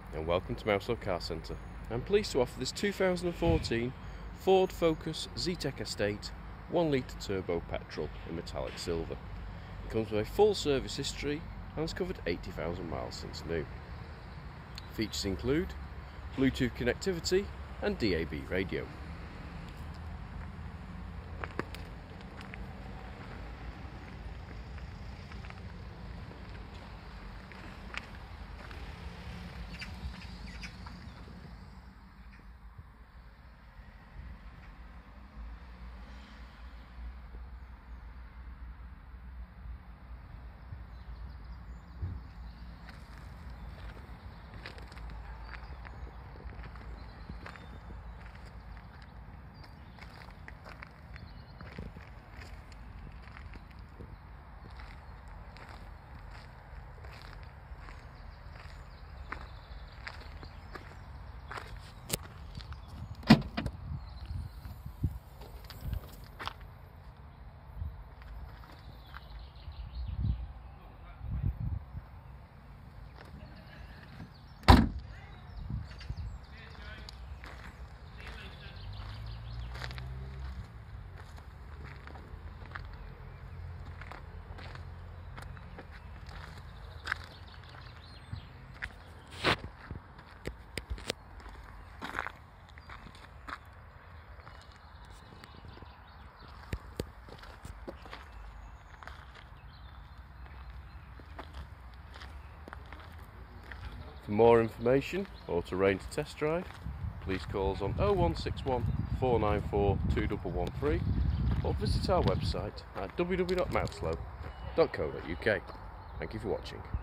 and welcome to Mouselow Car Centre. I'm pleased to offer this 2014 Ford Focus Zetec Estate 1 litre turbo petrol in metallic silver. It comes with a full service history and has covered 80,000 miles since new. Features include Bluetooth connectivity and DAB radio. For more information or to arrange a test drive, please call us on 0161 494 2113 or visit our website at www.mouselow.co.uk. Thank you for watching.